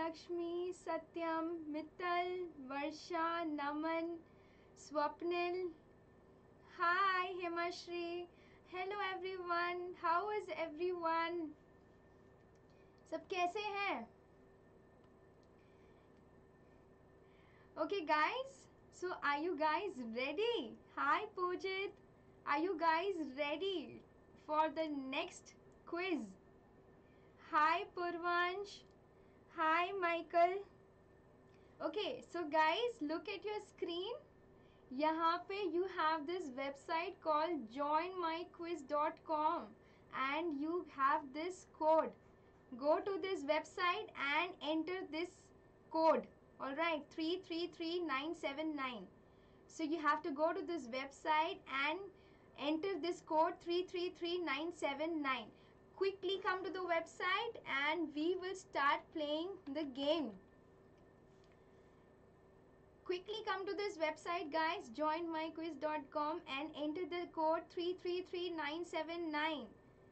Shubhalakshmi, Satyam, Mittal, Varsha, Naman, Swapnil. Hi, Himashri. Hello everyone. How is everyone? सब कैसे हैं? Okay guys, so are you guys ready? Hi Pujit. Are you guys ready for the next quiz? Hi Purvansh. Hi Michael. Okay, so guys, look at your screen. यहाँ पे you have this website called joinmyquiz.com and you have this code. Go to this website and enter this code. Alright, 333979. So you have to go to this website and enter this code 333979. Quickly come to the website and we will start playing the game. Quickly come to this website guys, joinmyquiz.com and enter the code 333979.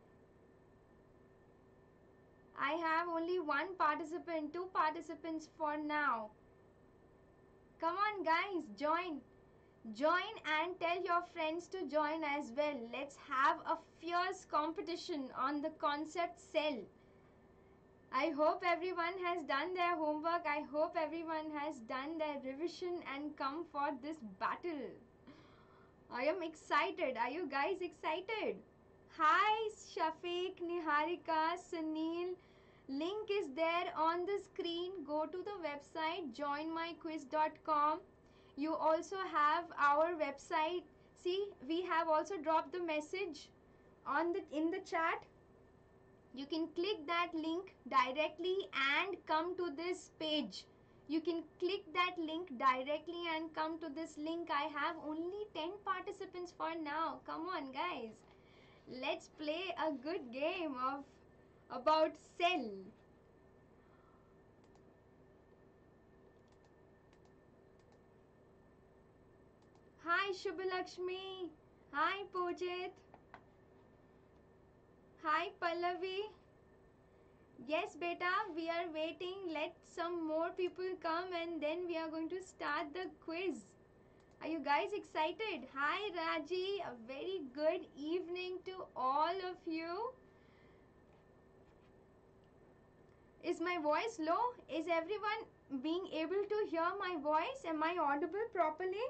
I have only one participant, two participants for now. Come on guys, join. Join and tell your friends to join as well. Let's have a fierce competition on the concept cell. I hope everyone has done their homework. I hope everyone has done their revision and come for this battle. I am excited. Are you guys excited? Hi Shafiq, Niharika, Sunil. Link is there on the screen. Go to the website joinmyquiz.com. You also have our website. See, we have also dropped the message in the chat. You can click that link directly and come to this page. You can click that link directly and come to this link. I have only 10 participants for now. Come on guys. Let's play a good game about cell. Hi Shubhalakshmi. Hi Pujit. Hi Pallavi. Yes beta, we are waiting. Let some more people come and then we are going to start the quiz. Are you guys excited? Hi Raji, a very good evening to all of you. Is my voice low? Is everyone being able to hear my voice? Am I audible properly?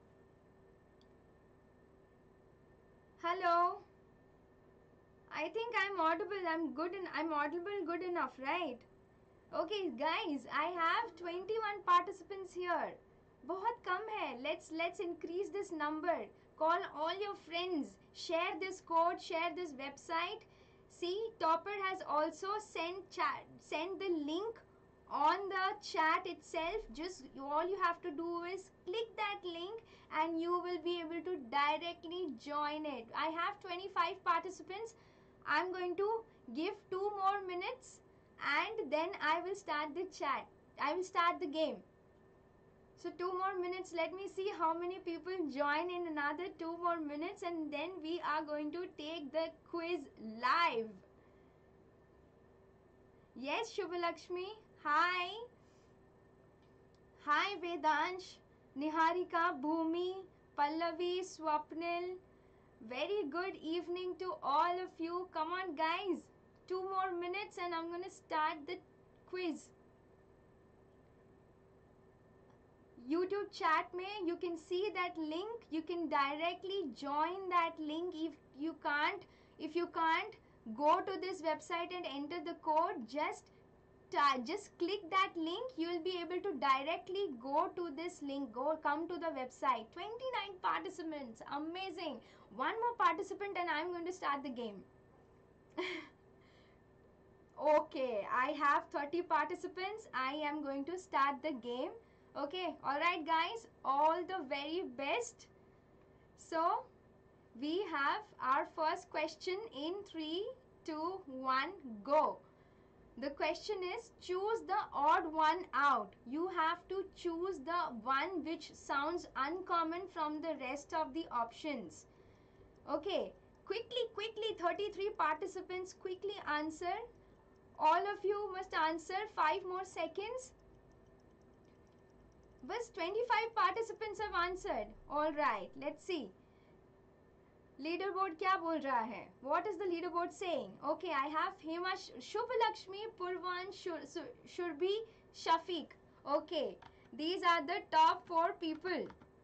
Hello? I think I'm audible. I'm audible good enough, right? Okay guys, I have 21 participants here. बहुत कम है. Let's increase this number. Call all your friends. Share this code. Share this website. See, Topper has also sent the link on the chat itself. Just all you have to do is click that link and you will be able to directly join it. I have 25 participants. I'm going to give 2 more minutes and then I will start the chat. I will start the game. So 2 more minutes. Let me see how many people join in another 2 more minutes and then we are going to take the quiz live. Yes, Shubhalakshmi. Hi. Hi, Vedansh, Niharika, Bhumi, Pallavi, Swapnil. Very good evening to all of you. Come on, guys. 2 more minutes and I'm going to start the quiz. YouTube chat mein you can see that link. You can directly join that link. If you can't go to this website and enter the code, just click that link. You will be able to directly go to this link. Come to the website. 29 participants. Amazing. One more participant and I'm going to start the game. Okay, I have 30 participants. I am going to start the game. Okay, alright guys, all the very best. So, we have our first question in 3, 2, 1, go. The question is, choose the odd one out. You have to choose the one which sounds uncommon from the rest of the options. Okay, quickly, 33 participants, quickly answer. All of you must answer. 5 more seconds. Bas 25 participants have answered. Alright, let's see. Leaderboard क्या बोल रहा है? What is the leaderboard saying? Okay, I have Hema, Shubh Lakshmi, Purvan, Shurbi, Shafiq. Okay, these are the top 4 people.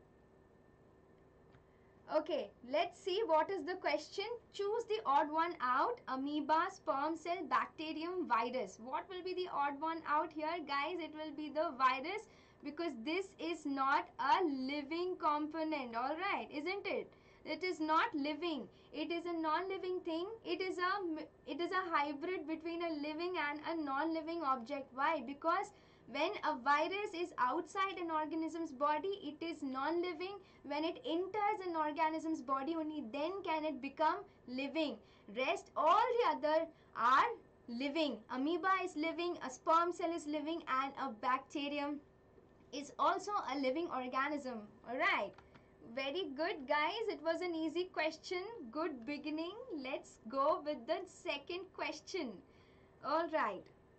Okay, let's see what is the question. Choose the odd one out. Amoeba, sperm cell, bacterium, virus. What will be the odd one out here, guys? It will be the virus because this is not a living component. Alright, isn't it? It is not living. It is a non-living thing. It is a hybrid between a living and a non-living object. Why? Because when a virus is outside an organism's body, it is non-living. When it enters an organism's body, only then can it become living. Rest, all the other are living. Amoeba is living, a sperm cell is living, and a bacterium is also a living organism. Alright. Very good, guys. It was an easy question. Good beginning. Let's go with the second question. Alright.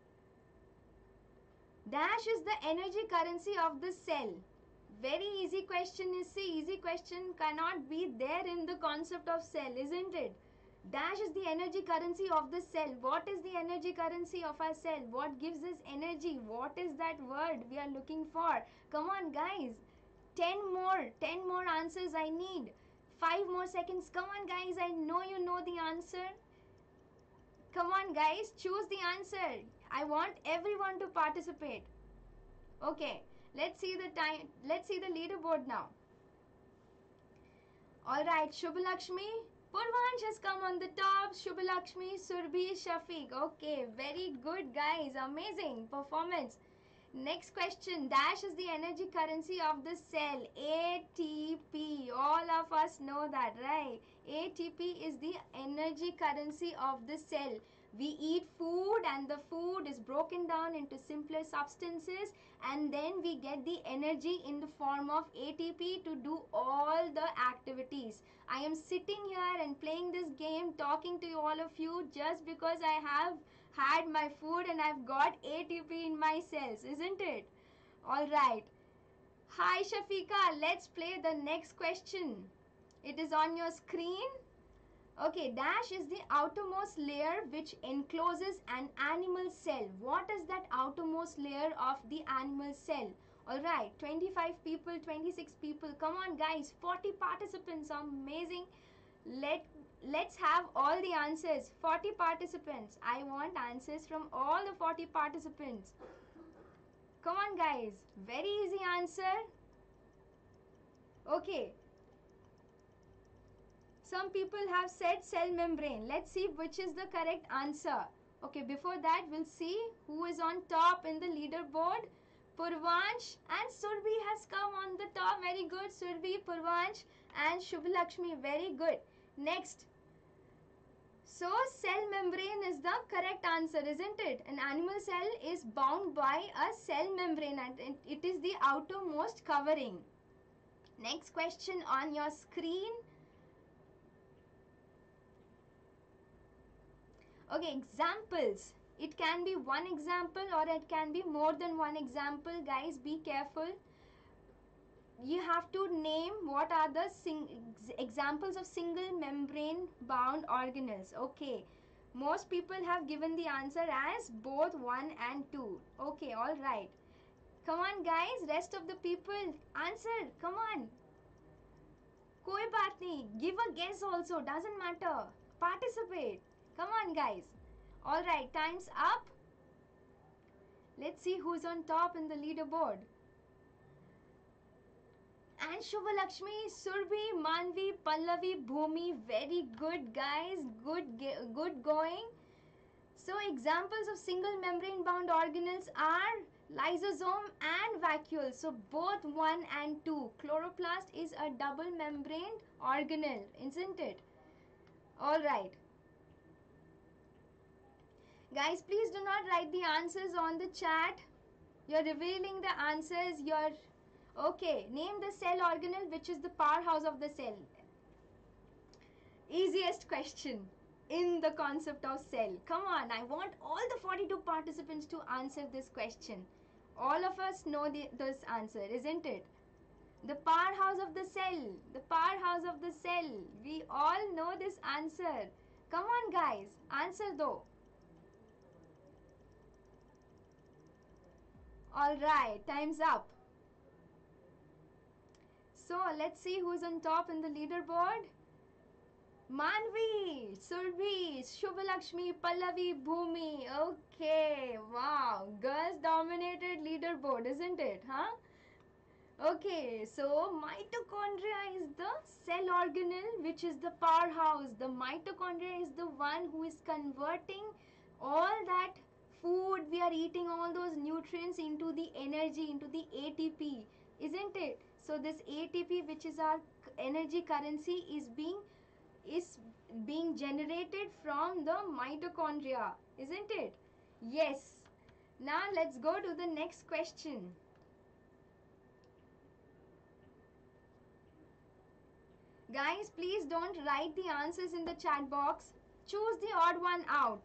Dash is the energy currency of the cell. Very easy question. You see, easy question cannot be there in the concept of cell, isn't it? Dash is the energy currency of the cell. What is the energy currency of our cell? What gives us energy? What is that word we are looking for? Come on, guys. 10 more answers I need. 5 more seconds. Come on, guys. I know you know the answer. Come on, guys. Choose the answer. I want everyone to participate. Okay. Let's see the time. Let's see the leaderboard now. Alright, Shubh Lakshmi. Purvansh has come on the top. Shubh Lakshmi, Surbhi, Shafiq. Okay, very good, guys. Amazing performance. Next question. Dash is the energy currency of the cell. ATP. All of us know that, right? ATP is the energy currency of the cell. We eat food and the food is broken down into simpler substances and then we get the energy in the form of ATP to do all the activities. I am sitting here and playing this game, talking to all of you just because I have had my food and I've got ATP in my cells, isn't it? Alright. Hi Shafika, let's play the next question. It is on your screen. Okay, dash is the outermost layer which encloses an animal cell. What is that outermost layer of the animal cell? Alright, 25 people, 26 people. Come on guys, 40 participants. Amazing. Let's have all the answers. 40 participants. I want answers from all the 40 participants. Come on guys. Very easy answer. Okay. Some people have said cell membrane. Let's see which is the correct answer. Okay, before that we'll see who is on top in the leaderboard. Purvansh and Surbhi has come on the top. Very good. Surbhi, Purvansh and Shubh Lakshmi. Very good. Next. So, cell membrane is the correct answer, isn't it? An animal cell is bound by a cell membrane and it is the outermost covering. Next question on your screen. Okay, examples. It can be one example or it can be more than one example. Guys, be careful. You have to name what are the examples of single membrane bound organelles. Okay, most people have given the answer as both 1 and 2. Okay, all right. Come on guys, rest of the people, answer. Come on. Koi baat nahi. Give a guess also, doesn't matter. Participate. Come on guys. All right, time's up. Let's see who's on top in the leaderboard. And Shubh Lakshmi, Surbhi, Manvi, Pallavi, Bhumi. Very good guys. Good going. So examples of single membrane bound organelles are lysosome and vacuole. So both 1 and 2. Chloroplast is a double membrane organelle, isn't it? Alright. Guys, please do not write the answers on the chat. You're revealing the answers. Okay, name the cell organelle which is the powerhouse of the cell. Easiest question. in the concept of cell? Come on, I want all the 42 participants to answer this question. All of us know this answer, isn't it? The powerhouse of the cell. The powerhouse of the cell. We all know this answer. Come on, guys. Answer though. Alright, time's up. So, let's see who's on top in the leaderboard. Manvi, Surbhi, Shubhalakshmi, Pallavi, Bhumi. Okay, wow. Girls dominated leaderboard, isn't it? Huh? Okay, so mitochondria is the cell organelle which is the powerhouse. The mitochondria is the one who is converting all that food we are eating, all those nutrients into the energy, into the ATP, isn't it? So this ATP, which is our energy currency, is being generated from the mitochondria, isn't it? Yes. Now let's go to the next question. Guys, please don't write the answers in the chat box. Choose the odd one out.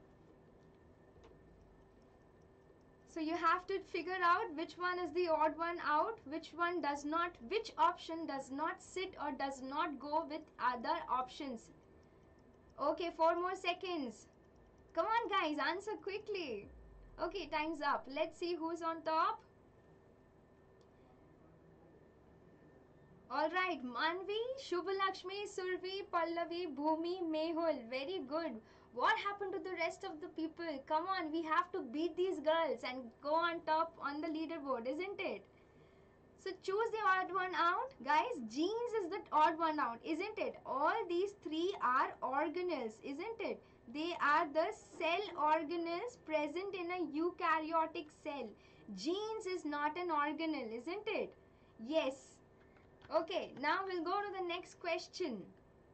So you have to figure out which one is the odd one out, which option does not sit or does not go with other options. Okay, 4 more seconds. Come on guys, answer quickly. Okay, time's up. Let's see who's on top. Alright, Manvi, Shubhalakshmi, Survi, Pallavi, Bhumi, Mehul. Very good. What happened to the rest of the people? Come on, we have to beat these girls and go on top on the leaderboard, isn't it? So choose the odd one out. Guys, genes is the odd one out, isn't it? All these three are organelles, isn't it? They are the cell organelles present in a eukaryotic cell. Genes is not an organelle, isn't it? Yes. Okay, now we'll go to the next question.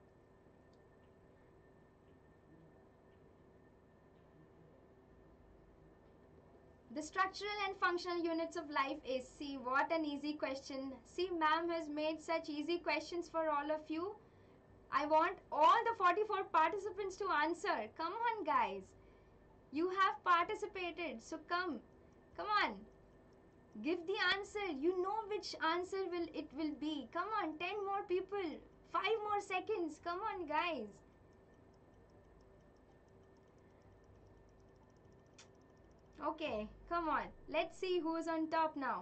The structural and functional units of life is, see what an easy question. See, ma'am has made such easy questions for all of you. I want all the 44 participants to answer. Come on guys. You have participated, so come. Come on. Give the answer. You know which answer it will be. Come on, 10 more people. 5 more seconds. Come on guys. Okay, come on. Let's see who's on top now.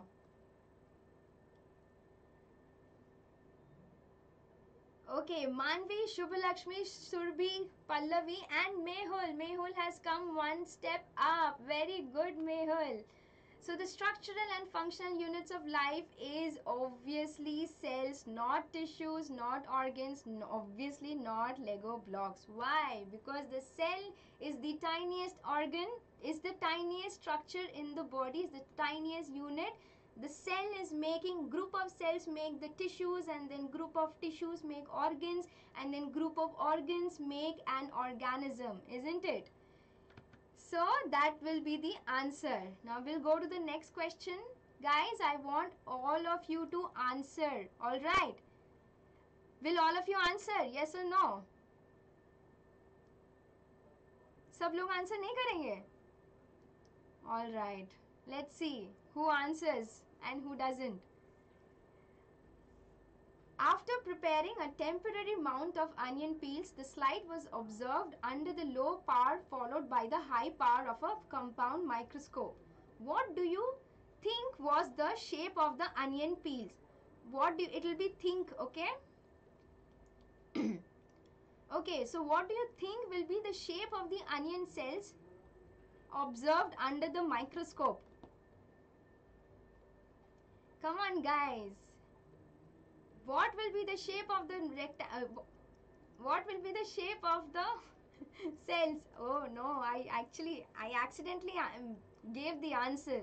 Okay, Manvi, Shubhalakshmi, Surbhi, Pallavi and Mehul. Mehul has come one step up. Very good, Mehul. So the structural and functional units of life is obviously cells, not tissues, not organs, obviously not Lego blocks. Why? Because the cell is the tiniest organ, is the tiniest structure in the body, is the tiniest unit. The cell is making, group of cells make the tissues, and then group of tissues make organs, and then group of organs make an organism, isn't it? So that will be the answer. Now we'll go to the next question. Guys, I want all of you to answer. Alright. Will all of you answer? Yes or no? सब लोग answer नहीं करेंगे? Alright. Let's see who answers and who doesn't. After preparing a temporary mount of onion peels, the slide was observed under the low power followed by the high power of a compound microscope. What do you think was the shape of the onion peels? It will be think, okay? Okay, so what do you think will be the shape of the onion cells observed under the microscope? Come on guys. What will be the shape of the what will be the shape of the cells? Oh no, I accidentally gave the answer.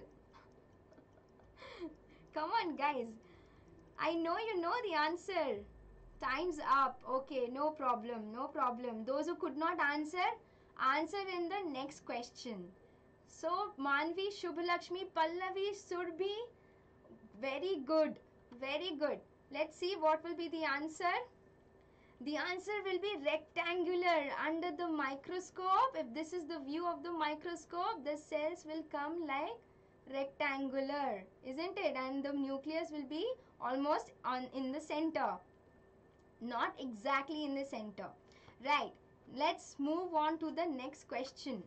Come on guys. I know you know the answer. Time's up. Okay, no problem, no problem. Those who could not answer, answer in the next question. So, Manvi, Shubhalakshmi, Pallavi, Surbhi, very good, very good. Let's see what will be the answer. The answer will be rectangular. Under the microscope, if this is the view of the microscope, the cells will come like rectangular, isn't it? And the nucleus will be almost in the center, not exactly in the center. Right, let's move on to the next question.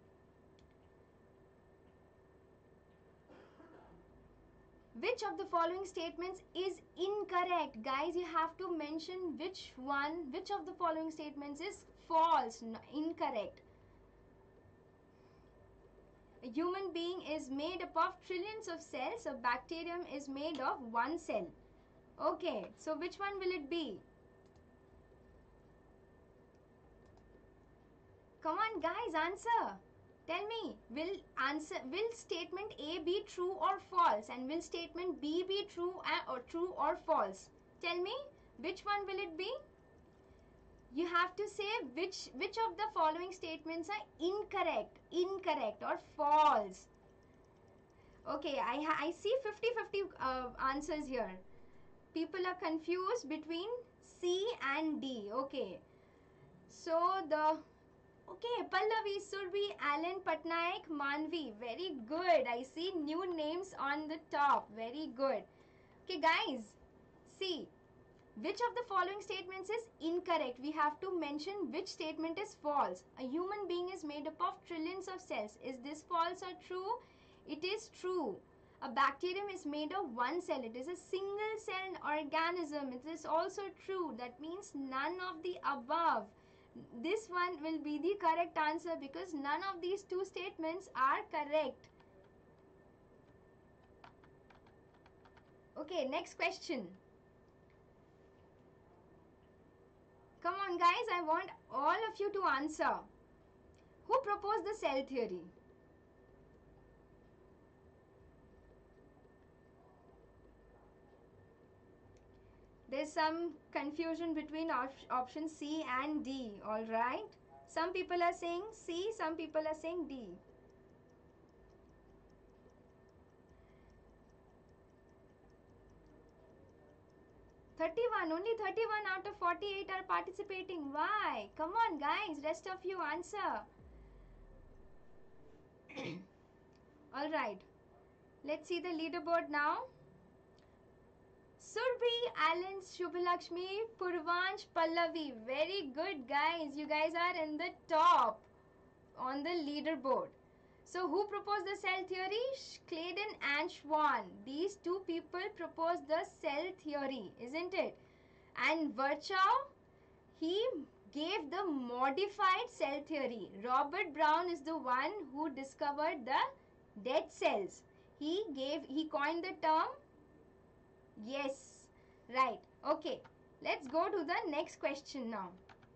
Which of the following statements is incorrect? Guys, you have to mention which of the following statements is false, incorrect. A human being is made up of trillions of cells. A bacterium is made of one cell. Okay, so which one will it be? Come on guys, answer. Tell me, will statement A be true or false, and will statement B be true or false? Tell me, which one will it be? You have to say which of the following statements are incorrect or false. Okay, I see 50-50 answers here. People are confused between C and D. Okay, so okay, Pallavi, Surbi, Alan, Patnaik, Manvi. Very good. I see new names on the top. Very good. Okay, guys, see. Which of the following statements is incorrect? We have to mention which statement is false. A human being is made up of trillions of cells. Is this false or true? It is true. A bacterium is made of one cell. It is a single cell organism. It is also true. That means none of the above. This one will be the correct answer because none of these two statements are correct. Okay, next question. Come on guys, I want all of you to answer. Who proposed the cell theory? There's some confusion between option C and D, alright? Some people are saying C, some people are saying D. Only 31 out of 48 are participating. Why? Come on guys, rest of you answer. Alright, let's see the leaderboard now. Surbi, Alan, Shubhalakshmi, Purvansh, Pallavi. Very good guys. You guys are in the top on the leaderboard. So who proposed the cell theory? Claydon and Schwann. These two people proposed the cell theory, isn't it? And Virchow, he gave the modified cell theory. Robert Brown is the one who discovered the dead cells. He coined the term. Yes, right. Okay, let's go to the next question now.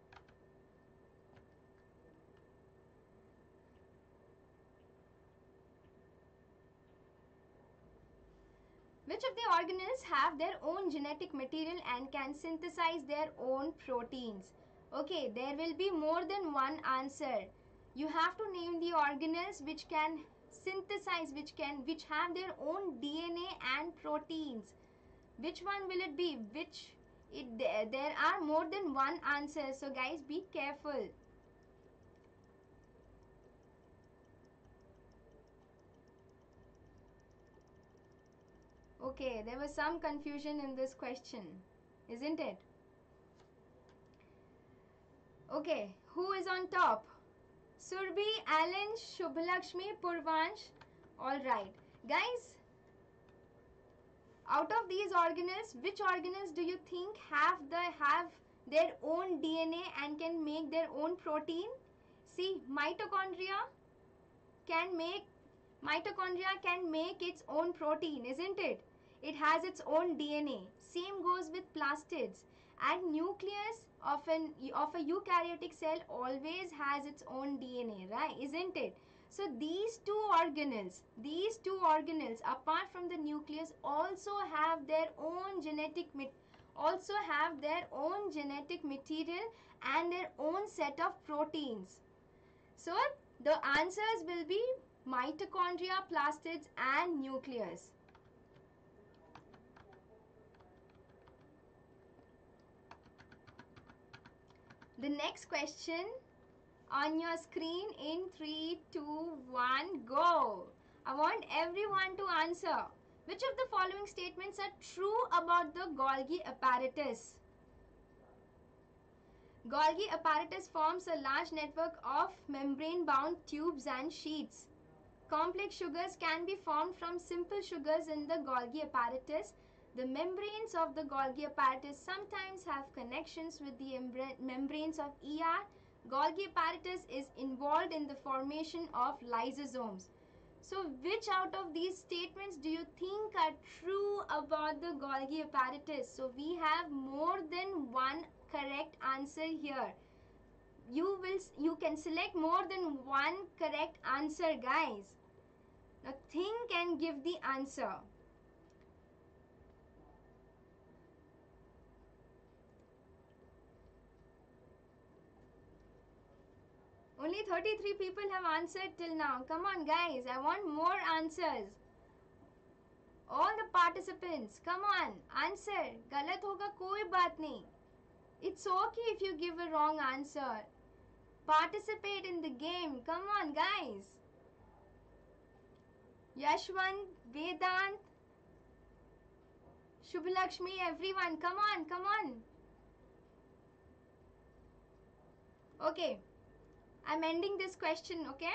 Which of the organelles have their own genetic material and can synthesize their own proteins? Okay, there will be more than one answer. You have to name the organelles which can synthesize, which have their own DNA and proteins. Which one will it be? There are more than one answer, so guys, be careful. Okay, there was some confusion in this question, isn't it? Okay, who is on top? Surbi, Alan, Shubhalakshmi, Purvansh. Alright, guys, out of these organelles, which organelles do you think have their own DNA and can make their own protein? See, mitochondria can make its own protein, isn't it? It has its own DNA. Same goes with plastids. And nucleus of a eukaryotic cell always has its own DNA, right? Isn't it? So these two organelles, apart from the nucleus, also have their own genetic material and their own set of proteins. So the answers will be mitochondria, plastids and nucleus. The next question on your screen in 3, 2, 1, go. I want everyone to answer. Which of the following statements are true about the Golgi apparatus? Golgi apparatus forms a large network of membrane-bound tubes and sheets. Complex sugars can be formed from simple sugars in the Golgi apparatus. The membranes of the Golgi apparatus sometimes have connections with the membranes of ER. Golgi apparatus is involved in the formation of lysosomes. So which out of these statements do you think are true about the Golgi apparatus? So we have more than one correct answer here. You can select more than one correct answer, guys. Now think and give the answer. Only 33 people have answered till now. Come on guys, I want more answers. All the participants, come on, answer. गलत होगा कोई बात नहीं. It's okay if you give a wrong answer. Participate in the game. Come on guys. Yashwant, Vedant, Shubhalakshmi, everyone, come on, come on. Okay, I'm ending this question, okay?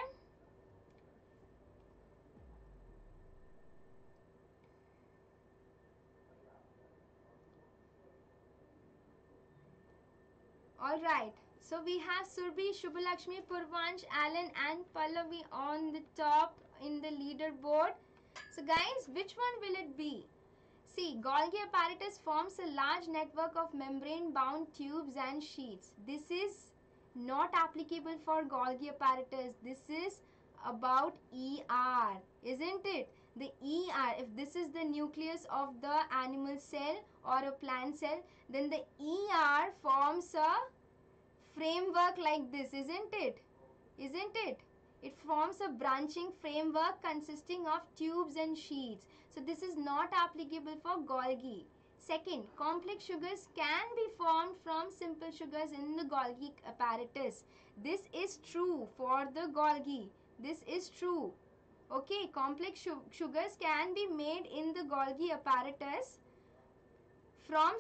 Alright, so we have Surbhi, Shubhalakshmi, Purvansh, Alan and Pallavi on the top in the leaderboard. So guys, which one will it be? See, Golgi apparatus forms a large network of membrane-bound tubes and sheets. This is not applicable for Golgi apparatus. This is about ER, isn't it? The ER, if this is the nucleus of the animal cell or a plant cell, then the ER forms a framework like this, isn't it? Isn't it? It forms a branching framework consisting of tubes and sheets. So this is not applicable for Golgi. Second, complex sugars can be formed from simple sugars in the Golgi apparatus. This is true for the Golgi. This is true. Okay, complex sugars can be made in the Golgi apparatus from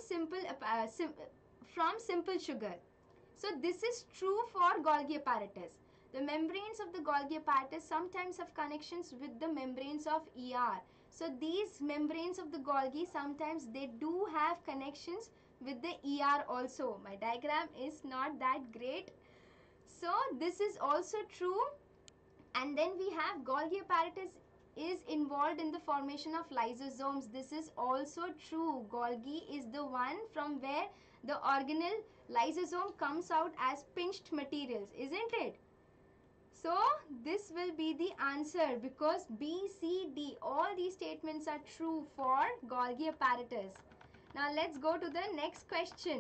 simple sugar. So this is true for Golgi apparatus. The membranes of the Golgi apparatus sometimes have connections with the membranes of ER. So these membranes of the Golgi sometimes they do have connections with the ER also. My diagram is not that great. So this is also true. And then we have Golgi apparatus is involved in the formation of lysosomes. This is also true. Golgi is the one from where the organelle lysosome comes out as pinched materials, isn't it? So this will be the answer because B, C, D, all these statements are true for Golgi apparatus. Now let's go to the next question.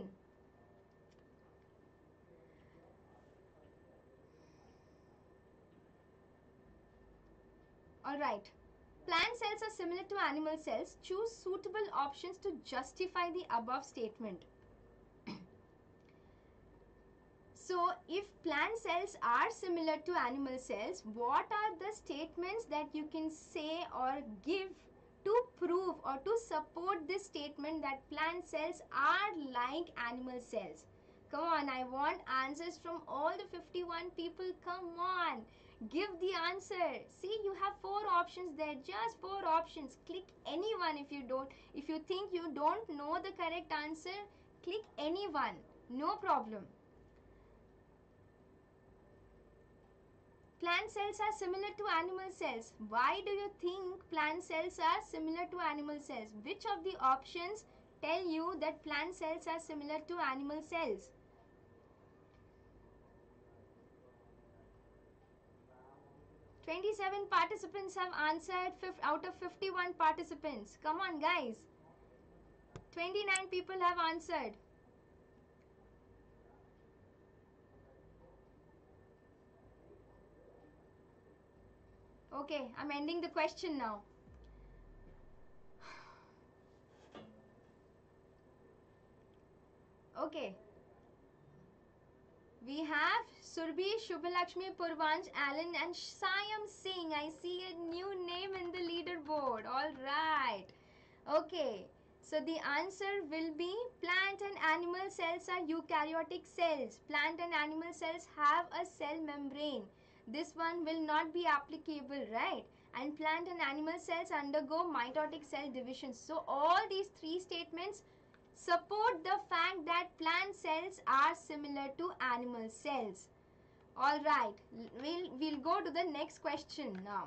Alright. Plant cells are similar to animal cells. Choose suitable options to justify the above statement. So, if plant cells are similar to animal cells, what are the statements that you can say or give to prove or to support this statement that plant cells are like animal cells? Come on, I want answers from all the 51 people. Come on, give the answer. See, you have 4 options there, just 4 options. Click anyone if you think you don't know the correct answer, click anyone, no problem. Plant cells are similar to animal cells. Why do you think plant cells are similar to animal cells? Which of the options tell you that plant cells are similar to animal cells? "27 participants have answered out of 51 participants. Come on guys. 29 people have answered. Okay, I'm ending the question now. Okay. Surbhi, Shubhalakshmi, Purvansh, Alan and Sayam Singh. I see a new name in the leaderboard. Alright. Okay. So the answer will be plant and animal cells are eukaryotic cells. Plant and animal cells have a cell membrane. This one will not be applicable, right? And plant and animal cells undergo mitotic cell division. So all these three statements support the fact that plant cells are similar to animal cells. Alright, we'll go to the next question now.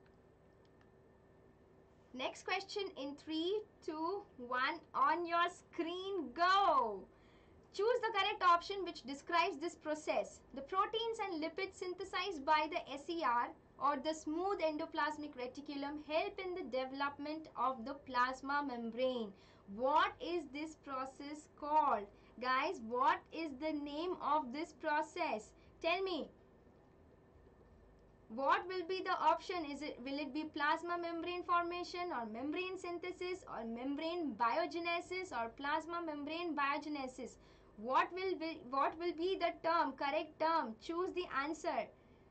Next question in 3, 2, 1 on your screen, go! Choose the correct option which describes this process. The proteins and lipids synthesized by the SER or the smooth endoplasmic reticulum help in the development of the plasma membrane. What is this process called? Guys, what is the name of this process? Tell me. What will be the option? Will it be plasma membrane formation or membrane synthesis or membrane biogenesis or plasma membrane biogenesis? What will be the term, correct term? Choose the answer.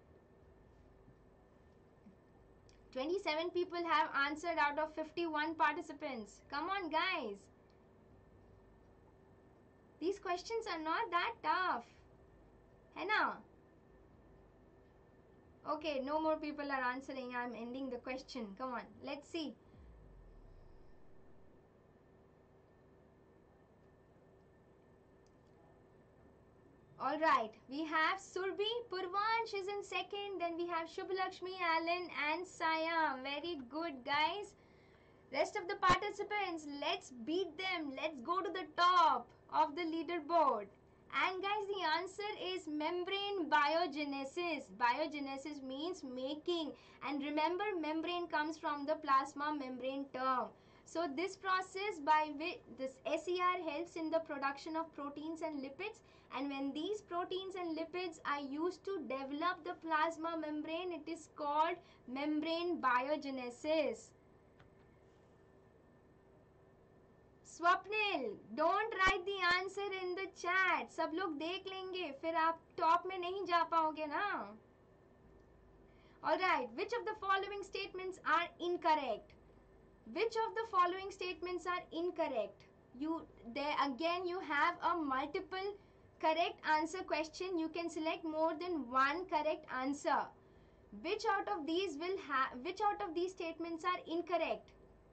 27 people have answered out of 51 participants. Come on, guys. These questions are not that tough. है ना? Okay, no more people are answering. I'm ending the question. Come on, let's see. Alright, we have Surbhi, Purvansh is in second. Then we have Shubhalakshmi, Alan and Sayam. Very good, guys. Rest of the participants, let's beat them. Let's go to the top of the leaderboard. And guys, the answer is membrane biogenesis. Biogenesis means making. And remember, membrane comes from the plasma membrane term. So this process by which this SER helps in the production of proteins and lipids. And when these proteins and lipids are used to develop the plasma membrane, it is called membrane biogenesis. Swapnil, don't write the answer in the chat. सब लोग देख लेंगे, फिर आप top में नहीं जा पाओगे ना. Alright, which of the following statements are incorrect? Which of the following statements are incorrect? There again you have a multiple correct answer question. You can select more than one correct answer. Which out of these statements are incorrect?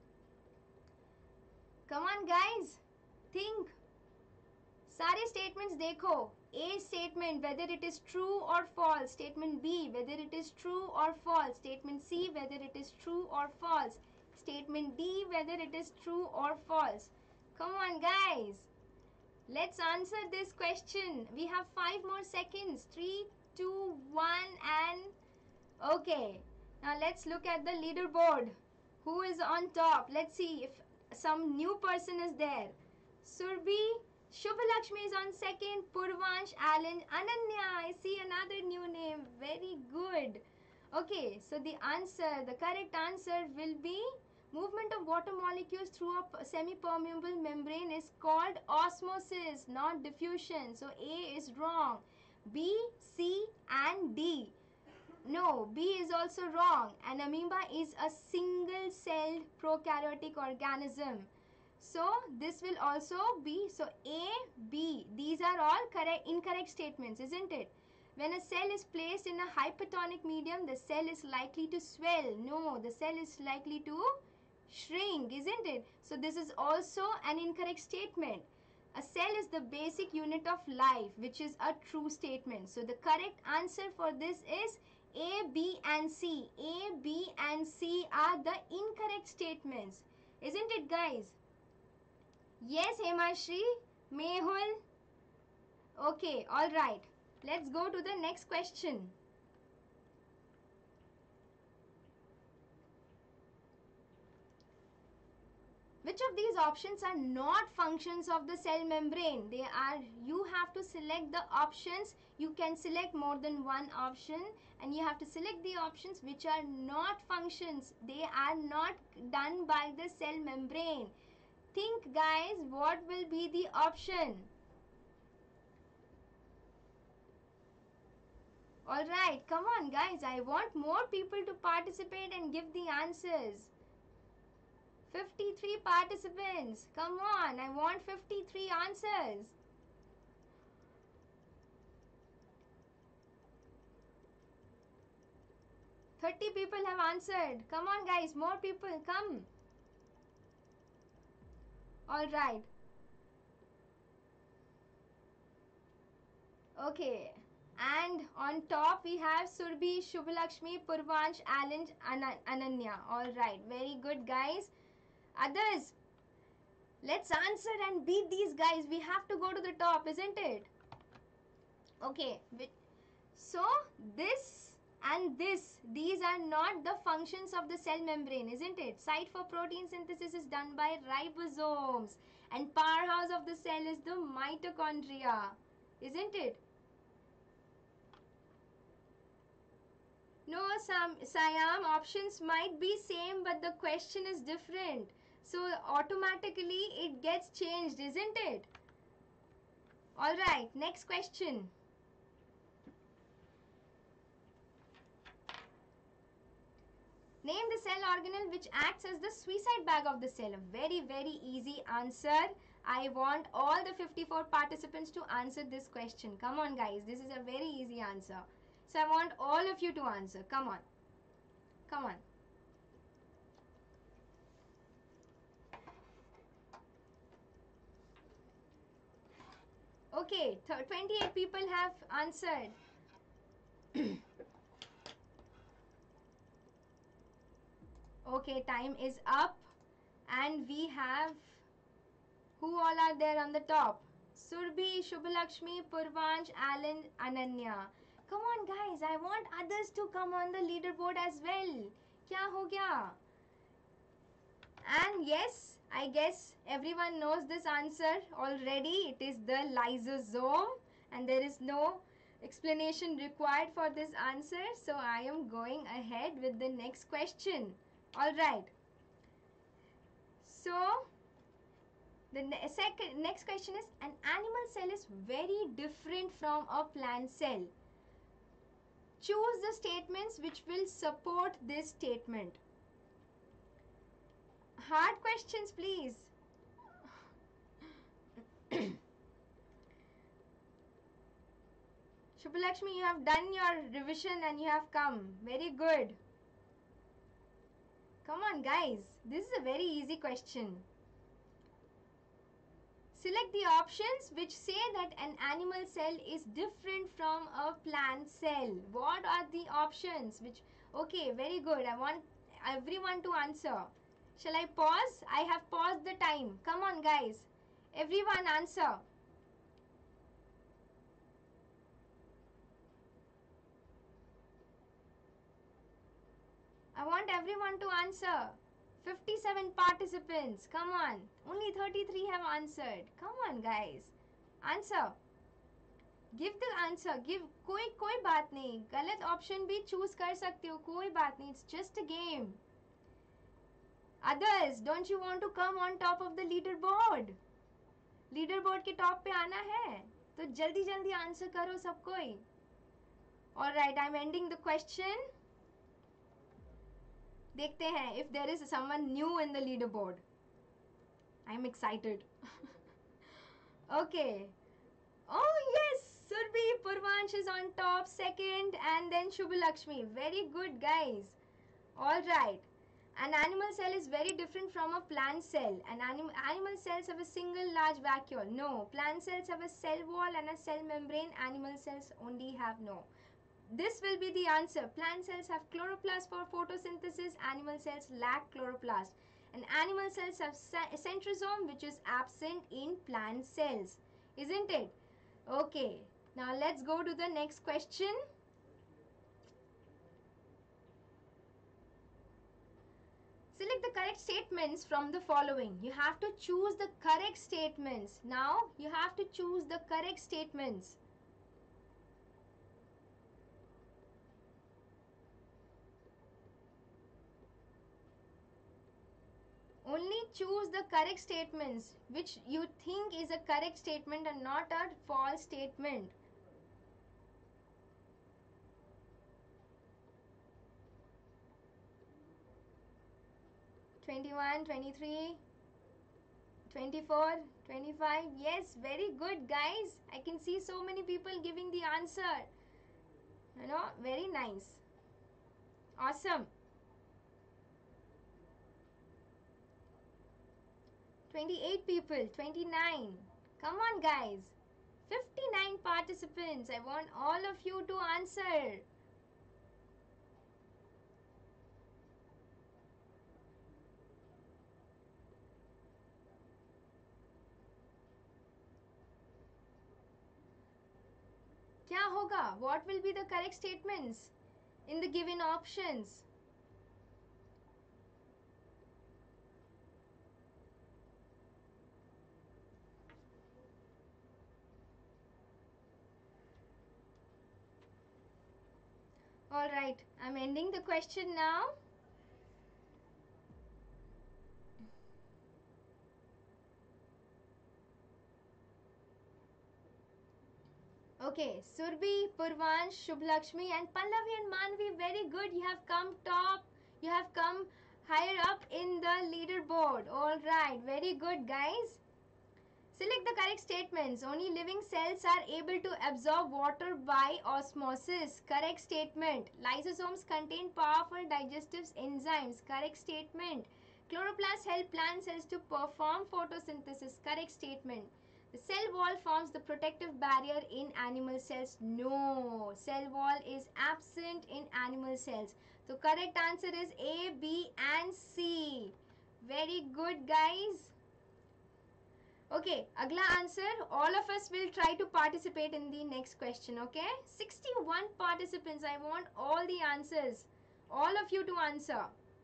Come on, guys. Think. सारे statements देखो. A statement, whether it is true or false. Statement B, whether it is true or false. Statement C, whether it is true or false. Statement D, whether it is true or false. Come on, guys. Let's answer this question. We have 5 more seconds. 3, 2, 1 and... Okay. Now let's look at the leaderboard. Who is on top? Let's see if some new person is there. Surbhi, Shubhalakshmi is on second. Purvansh, Alan, Ananya. I see another new name. Very good. Okay, so the correct answer will be movement of water molecules through a semi-permeable membrane is called osmosis, not diffusion. So A is wrong. B, C and D. No, B is also wrong. An amoeba is a single-celled prokaryotic organism. So this will also be, so A, B, these are all incorrect statements, isn't it? When a cell is placed in a hypertonic medium, the cell is likely to swell. No, the cell is likely to shrink, isn't it? So this is also an incorrect statement. A cell is the basic unit of life, which is a true statement. So the correct answer for this is A, B and C. A, B and C are the incorrect statements. Isn't it, guys? Yes, Hemashri, Mehul. Okay, alright. Let's go to the next question. Which of these options are not functions of the cell membrane? You have to select the options. You can select more than one option and you have to select the options which are not functions. They are not done by the cell membrane. Think, guys, what will be the option? Alright, come on guys. I want more people to participate and give the answers. 53 participants. Come on, I want 53 answers. Thirty people have answered. Come on guys, more people, come. Alright. Okay. And on top we have Surbhi, Shubhalakshmi, Purvansh, Alan, Ananya. Alright, very good guys. Others, let's answer and beat these guys. We have to go to the top, isn't it? Okay. So, this and this, these are not the functions of the cell membrane, isn't it? Site for protein synthesis is done by ribosomes. And powerhouse of the cell is the mitochondria, isn't it? No, Siam, options might be same, but the question is different. So automatically it gets changed, isn't it? Alright, next question. Name the cell organelle which acts as the suicide bag of the cell. A very, very easy answer. I want all the 54 participants to answer this question. Come on guys, this is a very easy answer. So I want all of you to answer. Come on. Come on. Okay, 28 people have answered. Okay, time is up. And we have, who all are there on the top? Surbhi, Shubhalakshmi, Purvansh, Alan, Ananya. Come on guys, I want others to come on the leaderboard as well. Kya ho gaya? And yes, I guess everyone knows this answer already. It is the lysosome and there is no explanation required for this answer. So I am going ahead with the next question. Alright. So the next question is, an animal cell is very different from a plant cell. Choose the statements which will support this statement. Hard questions, please. Shubhalakshmi, you have done your revision and you have come. Very good. Come on, guys. This is a very easy question. Select the options which say that an animal cell is different from a plant cell. What are the options? Okay, very good. I want everyone to answer. Shall I pause? I have paused the time. Come on, guys. Everyone answer. I want everyone to answer. 57 participants. Come on. Only 33 have answered. Come on, guys. Answer. Give the answer. Give. कोई बात नहीं. गलत option भी choose कर सकते हो. कोई बात नहीं. It's just a game. Others, don't you want to come on top of the leaderboard? Leaderboard के top पे आना है. तो जल्दी जल्दी answer करो सब कोई. Alright, I'm ending the question. देखते हैं if there is someone new in the leaderboard. I'm excited. Okay. Oh yes, Surbhi Purvansh is on top, second, and then Shubhalakshmi. Very good, guys. Alright. An animal cell is very different from a plant cell. Animal cells have a single large vacuole. No. Plant cells have a cell wall and a cell membrane. Animal cells only have no. This will be the answer. Plant cells have chloroplast for photosynthesis. Animal cells lack chloroplast. And animal cells have centrosome, which is absent in plant cells. Isn't it? Okay. Now let's go to the next question. Select the correct statements from the following. You have to choose the correct statements. Now you have to choose the correct statements. Only choose the correct statements which you think is a correct statement and not a false statement. 21, 23, 24, 25. Yes, very good, guys. I can see so many people giving the answer. Very nice. Awesome. 28 people, 29. Come on, guys. 59 participants. I want all of you to answer. क्या होगा? What will be the correct statements in the given options? Alright, I'm ending the question now. Okay, Surbhi, Purvansh, Shubhlakshmi and Pallavi and Manvi, very good. You have come top. You have come higher up in the leaderboard. Alright, very good, guys. Select the correct statements. Only living cells are able to absorb water by osmosis. Correct statement. Lysosomes contain powerful digestive enzymes. Correct statement. Chloroplasts help plant cells to perform photosynthesis. Correct statement. The cell wall forms the protective barrier in animal cells. No, cell wall is absent in animal cells. So correct answer is A, B and C. Very good, guys. Okay, agla answer. All of us will try to participate in the next question, okay? 61 participants. I want all the answers. All of you to answer.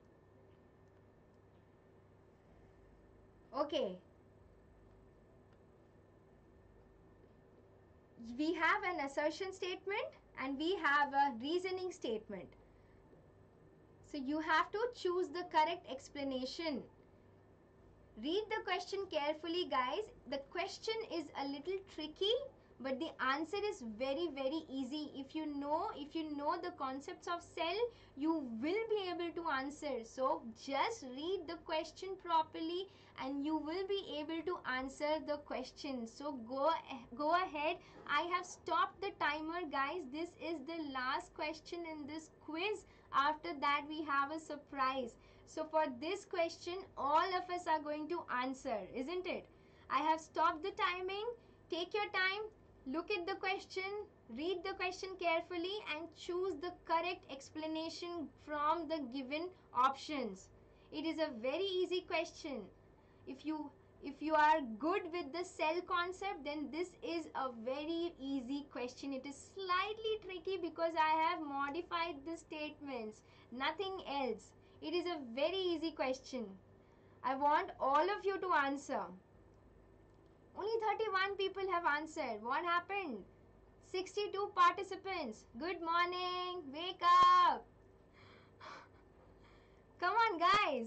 Okay. We have an assertion statement and we have a reasoning statement. So you have to choose the correct explanation. Read the question carefully, guys. The question is a little tricky, but the answer is very, very easy. If you know the concepts of cell, you will be able to answer. So just read the question properly and you will be able to answer the question. So go ahead. I have stopped the timer, guys. This is the last question in this quiz. After that, we have a surprise. So for this question, all of us are going to answer, isn't it? I have stopped the timing. Take your time, look at the question, read the question carefully and choose the correct explanation from the given options. It is a very easy question. If you are good with the cell concept, then this is a very easy question. It is slightly tricky because I have modified the statements, nothing else. It is a very easy question. I want all of you to answer. Only 31 people have answered. What happened? 62 participants. Good morning. Wake up. Come on, guys.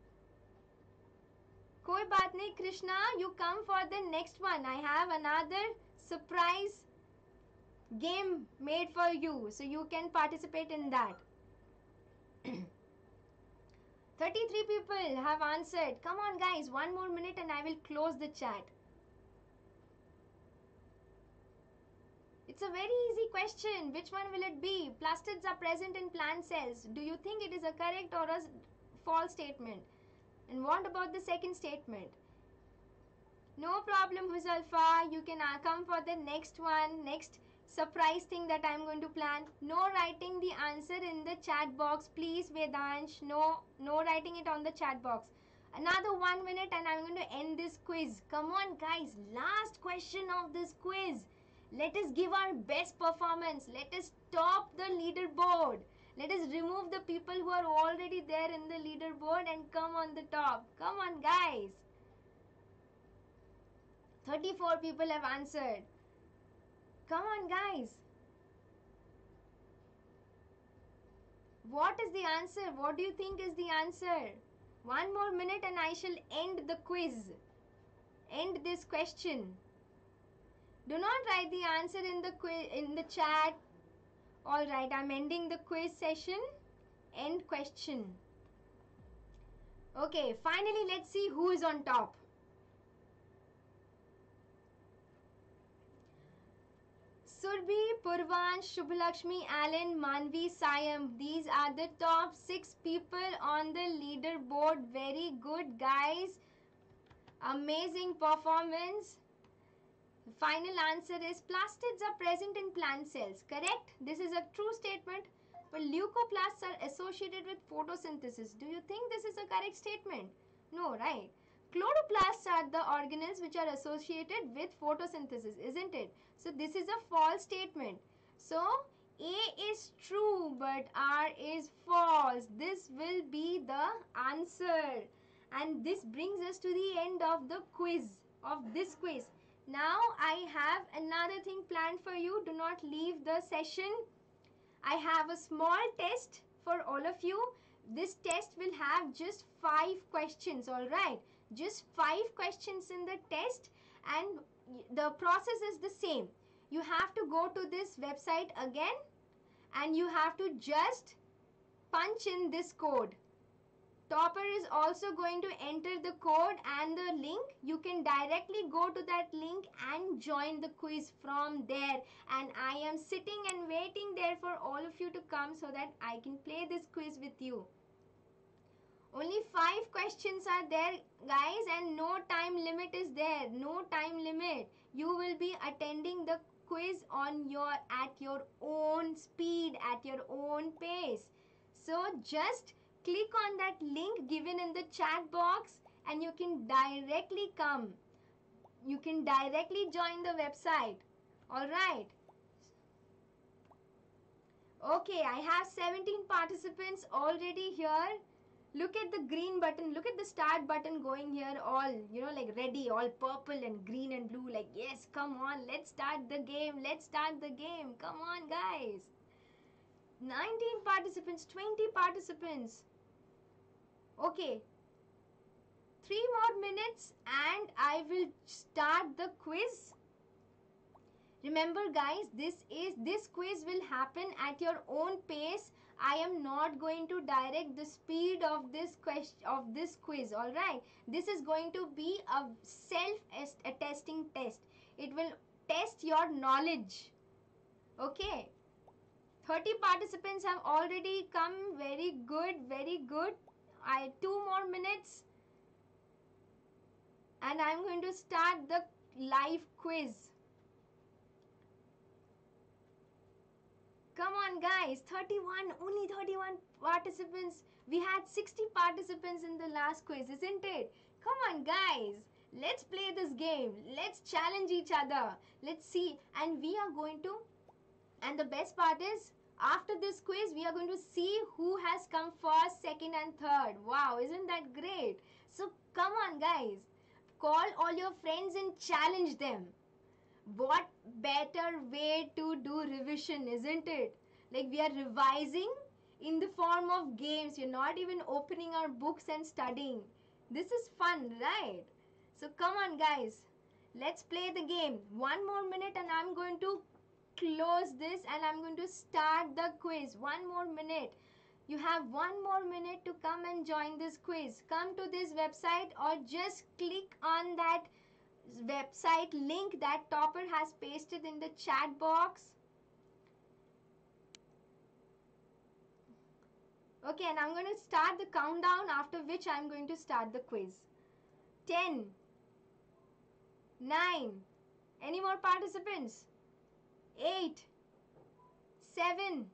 Koi baat nahi, Krishna. You come for the next one. I have another surprise game made for you. So you can participate in that. 33 people have answered. Come on, guys. One more minute and I will close the chat. It's a very easy question. Which one will it be? Plastids are present in plant cells. Do you think it is a correct or a false statement? And what about the second statement? No problem, Huzalfa. You can come for the next one. Next surprise thing that I'm going to plan. No writing the answer in the chat box. Please, Vedansh. No writing it on the chat box. Another 1 minute and I'm going to end this quiz. Come on, guys. Last question of this quiz. Let us give our best performance. Let us top the leaderboard. Let us remove the people who are already there in the leaderboard and come on the top. Come on, guys. 34 people have answered. Come on, guys. What is the answer? What do you think is the answer? 1 more minute and I shall end the quiz. End this question. Do not write the answer in the chat. Alright, I'm ending the quiz session. End question. Okay, finally let's see who is on top. Surbhi, Purvansh, Shubhalakshmi, Alan, Manvi, Sayam. These are the top 6 people on the leaderboard. Very good, guys. Amazing performance. The final answer is plastids are present in plant cells. Correct? This is a true statement. But leucoplasts are associated with photosynthesis. Do you think this is a correct statement? No, right? Chloroplasts are the organelles which are associated with photosynthesis, isn't it? So this is a false statement. So A is true but R is false. This will be the answer. And this brings us to the end of the quiz, of this quiz. Now I have another thing planned for you. Do not leave the session. I have a small test for all of you. This test will have just 5 questions, alright? Just 5 questions in the test, and the process is the same. You have to go to this website again and you have to just punch in this code. Topper is also going to enter the code and the link. You can directly go to that link and join the quiz from there. And I am sitting and waiting there for all of you to come so that I can play this quiz with you. Only 5 questions are there, guys, and no time limit is there. No time limit. You will be attending the quiz at your own speed, at your own pace. So just click on that link given in the chat box and you can directly come. You can directly join the website. Alright. Okay, I have 17 participants already here. Look at the green button. Look at the start button going here, all, like ready, all purple and green and blue. Like, yes, come on, let's start the game. Let's start the game. Come on, guys. 19 participants, 20 participants. Okay, 3 more minutes and I will start the quiz. Remember, guys, this quiz will happen at your own pace. I am not going to direct the speed of this quiz. All right, this is going to be a self-attesting test. It will test your knowledge. Okay, 30 participants have already come. Very good, very good. 2 more minutes and I'm going to start the live quiz. Come on, guys, 31, only 31 participants. We had 60 participants in the last quiz, isn't it? Come on, guys, let's play this game. Let's challenge each other. Let's see. And we are going to, and the best part is, after this quiz, we are going to see who has come first, second and third. Wow, isn't that great? So come on, guys. Call all your friends and challenge them. What better way to do revision, isn't it? Like, we are revising in the form of games. We're not even opening our books and studying. This is fun, right? So come on, guys. Let's play the game. 1 more minute and I'm going to close this and I'm going to start the quiz. 1 more minute. You have 1 more minute to come and join this quiz. Come to this website or just click on that website link that Topper has pasted in the chat box. Okay, and I'm going to start the countdown, after which I'm going to start the quiz. 10, 9, any more participants? 8, 7,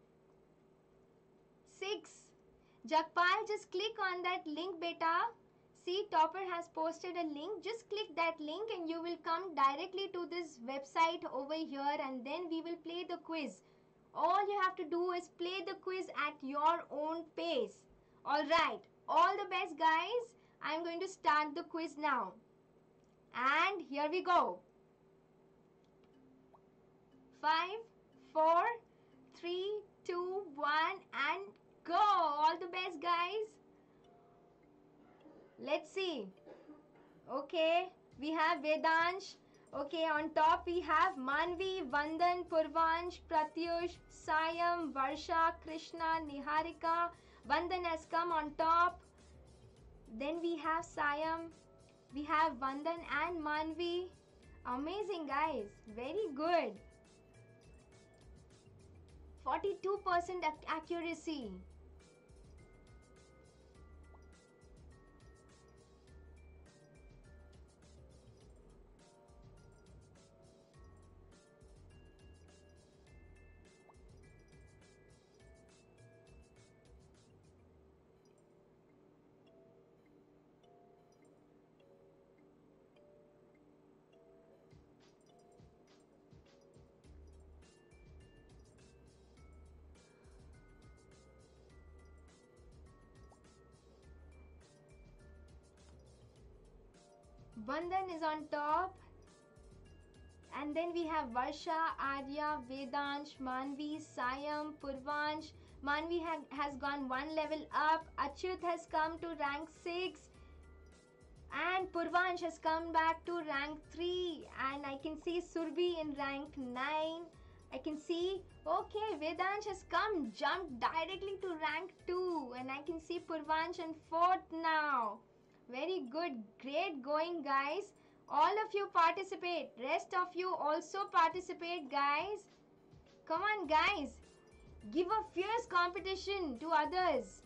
6. Jakpal, just click on that link, beta. See, Topper has posted a link. Just click that link and you will come directly to this website over here and then we will play the quiz. All you have to do is play the quiz at your own pace. Alright, all the best, guys. I'm going to start the quiz now. And here we go. 5, 4, 3, 2, 1 and go. All the best, guys. Let's see. Okay, we have Vedansh. Okay, on top we have Manvi, Vandan, Purvansh, Pratyush, Sayam, Varsha, Krishna, Niharika. Vandan has come on top. Then we have Sayam, we have Vandan and Manvi. Amazing guys, very good. 42% accuracy. Vandan is on top. And then we have Varsha, Arya, Vedansh, Manvi, Sayam, Purvansh. Manvi has gone one level up. Achyut has come to rank 6. And Purvansh has come back to rank 3. And I can see Surbhi in rank 9. I can see, okay, Vedansh has jumped directly to rank 2. And I can see Purvansh in 4th now. Very good, great going guys. All of you participate. Rest of you also participate guys. Come on guys. Give a fierce competition to others.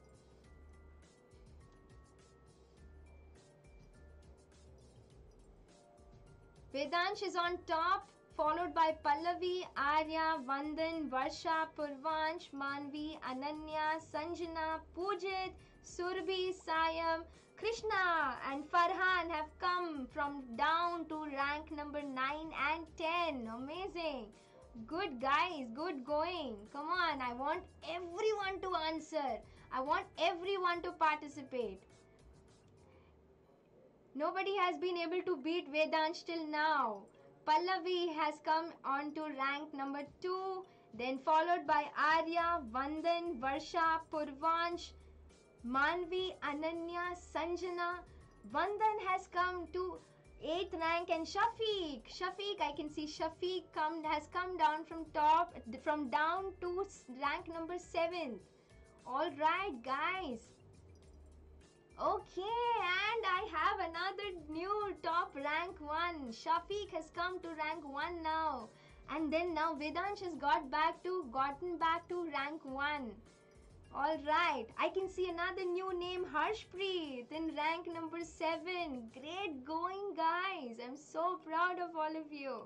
Vedansh is on top, followed by Pallavi, Arya, Vandan, Varsha, Purvansh, Manvi, Ananya, Sanjana, Pujit, Surbhi, Sayam, Krishna and Farhan have come from down to rank number 9 and 10. Amazing. Good guys, good going. Come on, I want everyone to answer. I want everyone to participate. Nobody has been able to beat Vedansh till now. Pallavi has come on to rank number 2, then followed by Arya, Vandan, Varsha, Purvansh, Manvi, Ananya, Sanjana. Vandan has come to 8th rank and Shafiq, I can see Shafiq has come down from down to rank number 7th. Alright guys. Okay, and I have another new top rank 1. Shafiq has come to rank 1 now. And then now Vedansh has gotten back to rank 1. Alright, I can see another new name, Harshpreet, in rank number 7. Great going guys. I'm so proud of all of you.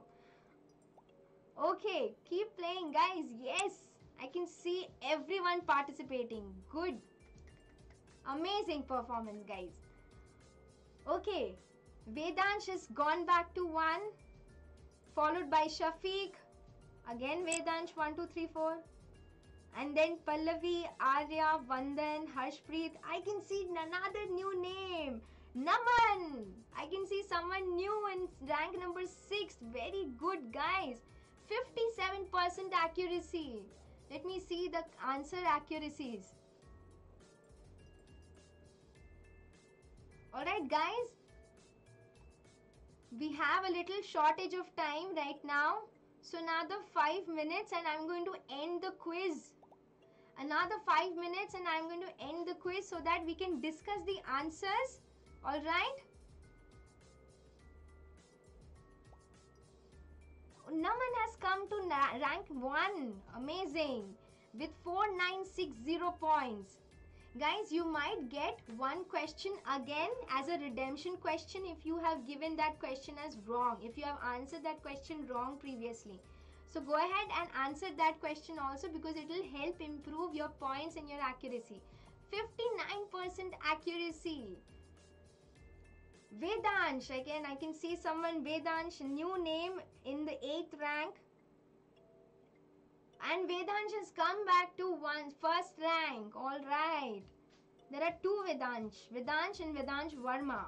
Okay, keep playing guys. Yes, I can see everyone participating. Good. Amazing performance guys. Okay, Vedansh has gone back to 1, followed by Shafiq. Again Vedansh 1, 2, 3, 4. And then Pallavi, Arya, Vandan, Harshpreet. I can see another new name, Naman. I can see someone new in rank number 6. Very good guys. 57% accuracy. Let me see the answer accuracies. Alright guys, we have a little shortage of time right now. So another 5 minutes and I'm going to end the quiz. Another 5 minutes and I'm going to end the quiz so that we can discuss the answers. Alright. Naman has come to rank 1. Amazing. With 4960 points. Guys, you might get one question again as a redemption question if you have given that question as wrong. If you have answered that question wrong previously. So go ahead and answer that question also because it will help improve your points and your accuracy. 59% accuracy. Vedansh, again I can see someone, Vedansh, new name in the 8th rank. And Vedansh has come back to first rank. Alright. There are 2 Vedansh and Vedansh Verma.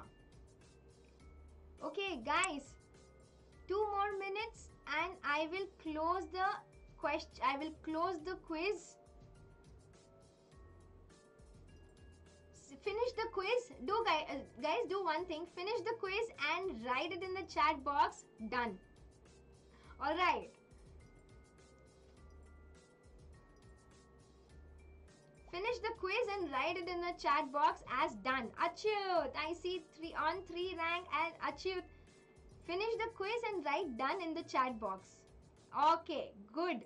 Okay guys. 2 more minutes and I will close the quiz. Finish the quiz. Guys, do one thing. Finish the quiz and write it in the chat box. Done. Alright. Finish the quiz and write it in the chat box as done. Achyut, I see 3 rank and Achyut. Finish the quiz and write done in the chat box. Okay, good.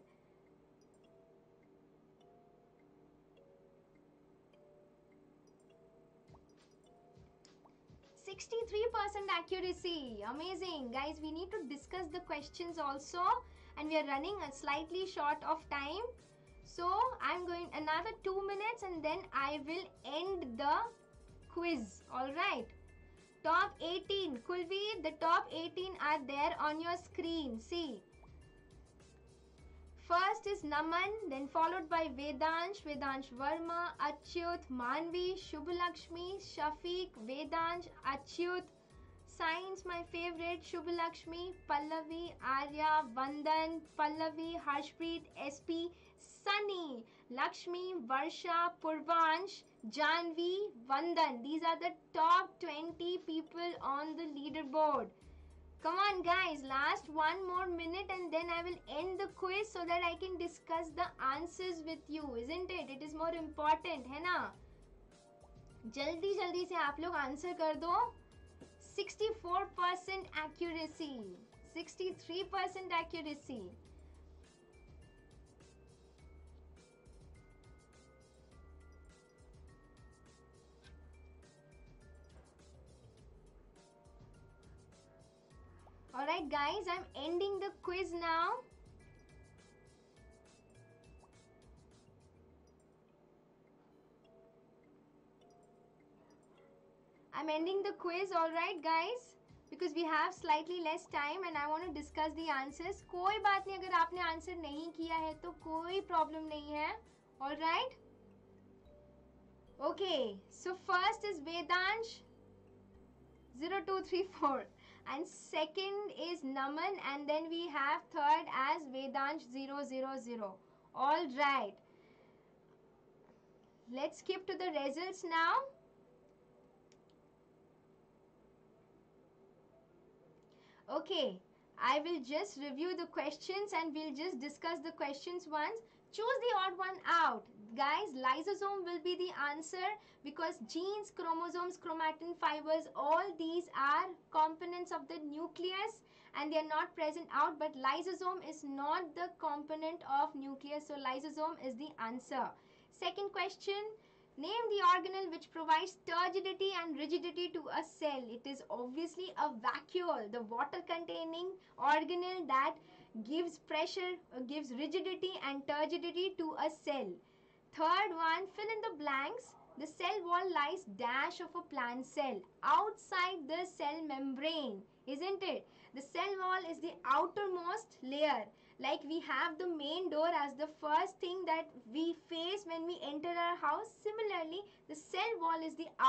%63% accuracy. Amazing. Guys, we need to discuss the questions also. And we are running a slightly short of time. So, I'm going another 2 minutes and then I will end the quiz. Alright. Top 18. Kulveer, the top 18 are there on your screen. See. First is Naman, then followed by Vedansh Verma, Achyut, Manvi, Shubhalakshmi, Shafiq, Vedansh, Achyut, Science, my favorite, Shubhalakshmi, Pallavi, Arya, Vandan, Pallavi, Harshpreet, SP, Sunny, Lakshmi, Varsha, Purvansh, Janvi, Vandan. These are the top 20 people on the leaderboard. Come on guys, last 1 more minute and then I will end the quiz so that I can discuss the answers with you, isn't it? It is more important, है ना? जल्दी जल्दी से आप लोग answer कर दो. 64% accuracy, 63% accuracy. Alright guys, I'm ending the quiz now. I'm ending the quiz, alright guys, because we have slightly less time and I want to discuss the answers. कोई बात नहीं, अगर आपने आंसर नहीं किया है तो कोई प्रॉब्लम नहीं है. Alright? Okay, so first is Vedansh 0234 and second is Naman and then we have third as Vedansh 000. Alright. Let's skip to the results now. Okay, I will just review the questions and we'll just discuss the questions once. Choose the odd one out. Guys, lysosome will be the answer because genes, chromosomes, chromatin, fibers, all these are components of the nucleus and they are not present out, but lysosome is not the component of nucleus, so lysosome is the answer. Second question. Name the organelle which provides turgidity and rigidity to a cell. It is obviously a vacuole, the water containing organelle that gives pressure, gives rigidity and turgidity to a cell. Third one, fill in the blanks. The cell wall lies dash of a plant cell outside the cell membrane, isn't it? The cell wall is the outermost layer. Like we have the main door as the first thing that we face when we enter our house. Similarly, the cell wall is the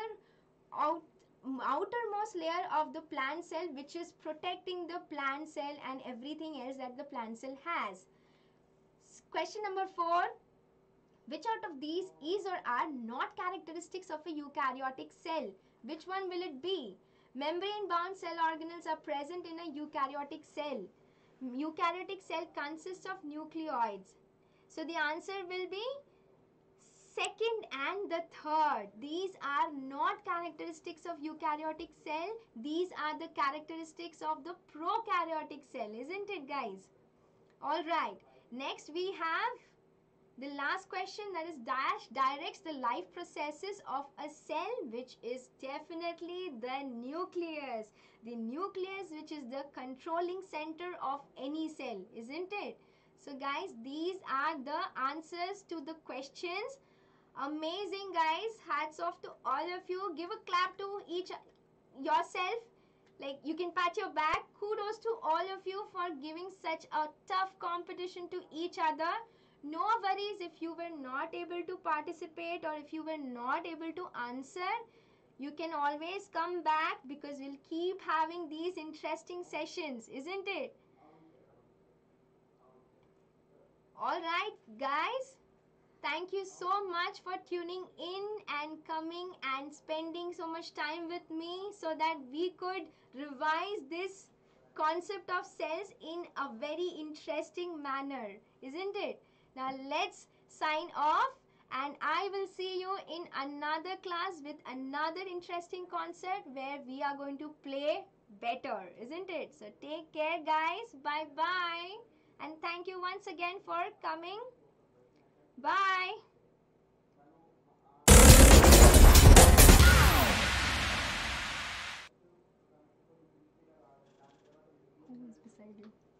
outermost layer of the plant cell which is protecting the plant cell and everything else that the plant cell has. Question number 4. Which out of these is or are not characteristics of a eukaryotic cell? Which one will it be? Membrane-bound cell organelles are present in a eukaryotic cell. Eukaryotic cell consists of nucleoids. So the answer will be second and the third. These are not characteristics of eukaryotic cell. These are the characteristics of the prokaryotic cell, isn't it guys? Alright, next we have the last question, that is dash directs the life processes of a cell, which is definitely the nucleus. The nucleus which is the controlling center of any cell, isn't it? So guys, these are the answers to the questions. Amazing guys, hats off to all of you. Give a clap to each yourself. Like you can pat your back. Kudos to all of you for giving such a tough competition to each other. No worries if you were not able to participate or if you were not able to answer. You can always come back because we'll keep having these interesting sessions, isn't it? Alright guys, thank you so much for tuning in and coming and spending so much time with me so that we could revise this concept of cells in a very interesting manner, isn't it? Now let's sign off and I I will see you in another class with another interesting concept where we are going to play better, isn't it? So take care, guys. Bye bye. And thank you once again for coming. Bye. Who is beside you?